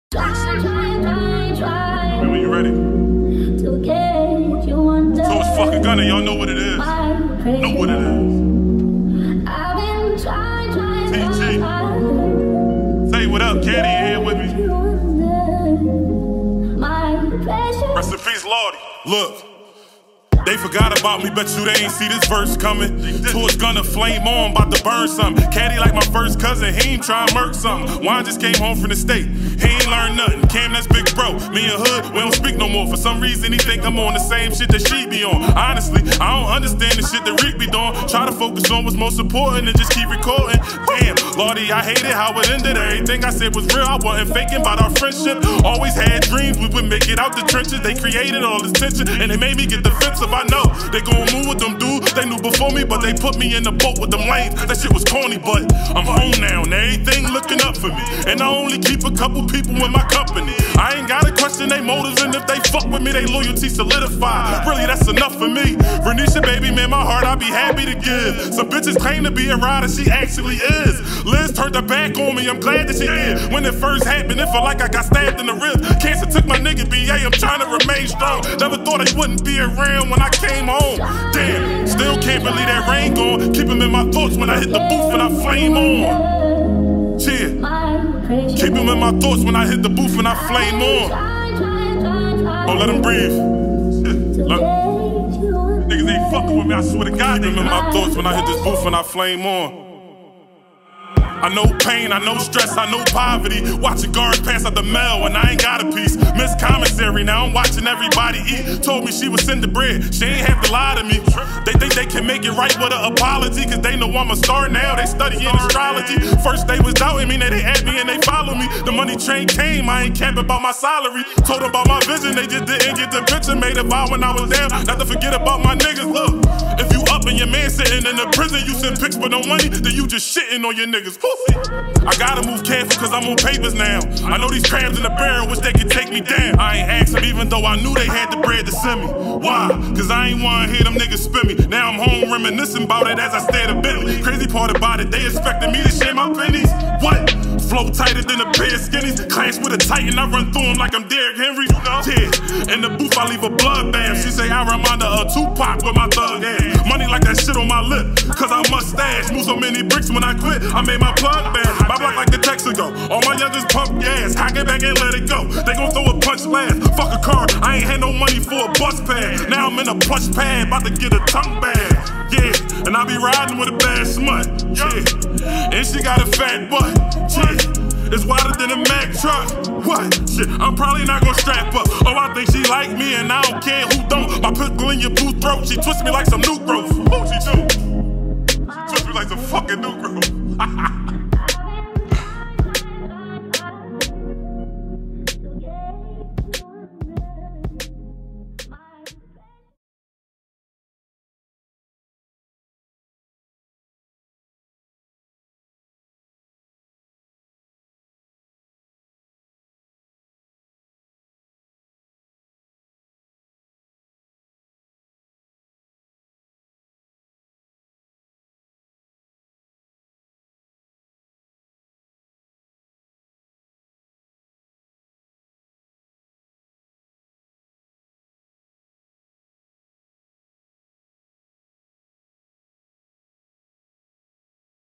When you ready? So it's fucking Gunna, y'all know what it is. Know what it is. TG. Say what up, Caddy, you here with me? Rest in peace, Lordy. Look. They forgot about me, bet you they ain't see this verse coming. Towards Gunna, flame on, about to burn something. Caddy like my first cousin, he ain't trying to murk something. Juan just came home from the state, he ain't learned nothing. Cam, that's big bro, me and Hood, we don't speak no more. For some reason, he think I'm on the same shit that she be on. Honestly, I don't understand the shit that Reek be doing. Try to focus on what's most important and just keep recording. Damn, Lordy, I hated how it ended. Everything I said was real, I wasn't faking about our friendship. Always had dreams, we would make it out the trenches. They created all this tension, and they made me get defensive. I know they gon' move with them dudes they knew before me, but they put me in the boat with them lanes. That shit was corny, but I'm home now and everything looking up for me. And I only keep a couple people in my company. I ain't gotta question their motives, and if they fuck with me, they loyalty solidified. Really, that's enough for me. Renisha, baby, man, my heart I be happy to give. Some bitches claim to be a rider, she actually is. Liz turned her back on me, I'm glad that she did. When it first happened, it felt like I got stabbed in the ribs. Cancer took my nigga BA, I'm trying to remain strong. Never thought they wouldn't be around when I came home. Damn, still can't believe that rain gone. Keep him in my thoughts when I hit the booth and I flame on. Cheer. Keep him in my thoughts when I hit the booth and I flame on. Oh, let him breathe. Look. Niggas ain't fucking with me, I swear to God. Keep him in my thoughts when I hit this booth and I flame on. I know pain, I know stress, I know poverty. Watching guards pass out the mail and I ain't got a piece. Miss commissary, now I'm watching everybody eat. Told me she would send the bread, she ain't have to lie to me. They think they can make it right with an apology, cause they know I'm a star now, they studying astrology. First they was doubting me, now they at me and they follow me. The money train came, I ain't capping about my salary. Told them about my vision, they just didn't get the picture. Made a vow when I was down, not to forget about my niggas. Look, if you up and your man sitting in the prison, you send pics but no money, then you just shitting on your niggas. I gotta move careful cause I'm on papers now. I know these crabs in the barrel wish they could take me down. I ain't asked them even though I knew they had the bread to send me. Why? Cause I ain't wanna hear them niggas spin me. Now I'm home reminiscing about it as I stare at Bentley. Crazy part about it, they expected me to share my pennies. What? Flow tighter than a pair of skinnies. Clash with a titan, I run through him like I'm Derrick Henry. Yeah, in the booth I leave a bloodbath. She say I remind her of Tupac with my thug ass. Money like that shit on my lip, cause I mustache. Move so many bricks when I quit, I made my plug bad. My block like the Texaco, all my youngers pump gas. Cock it back and let it go, they gon' throw a punch last. Fuck a car, I ain't had no money for a bus pass. Now I'm in a plush pad, about to get a tongue bag. Yeah, and I be riding with a bad smut. Yeah, and she got a fat butt. Yeah, it's wider than a Mack truck. What? Shit, I'm probably not gon' strap up. Oh, I think she like me and I don't care who don't. My pistol in your blue throat, she twist me like some new growth. Who she do? Twist me like some fucking new growth.